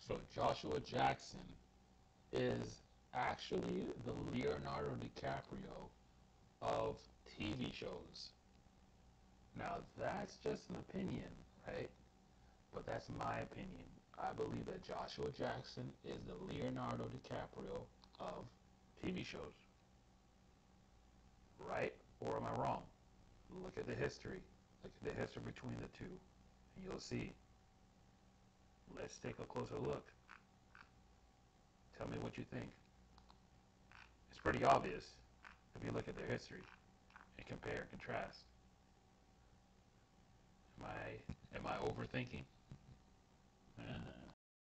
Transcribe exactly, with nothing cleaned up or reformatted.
So Joshua Jackson is actually the Leonardo DiCaprio of T V shows. Now that's just an opinion, right? But that's my opinion. I believe that Joshua Jackson is the Leonardo DiCaprio of T V shows. Right? Or am I wrong? Look at the history. Look at the history between the two. And you'll see. Let's take a closer look. Tell me what you think. It's pretty obvious if you look at their history and compare and contrast. Am I am I overthinking? Uh,